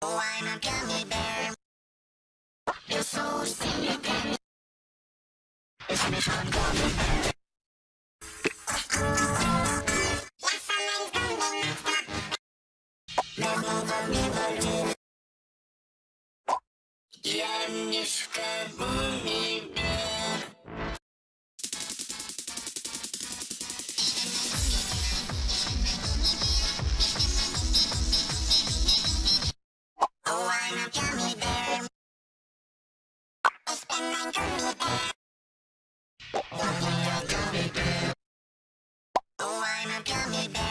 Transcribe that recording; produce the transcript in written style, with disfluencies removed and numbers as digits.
Oh, I'm a gummy bear. You're so silly. It's me from gummy bear. Yes, I'm a gummy bear. Never. Я мишка гумми бер. Oh, I'm a gummy bear. I spin my gummy bear. Oh, I'm a gummy bear. Oh, I'm a gummy bear.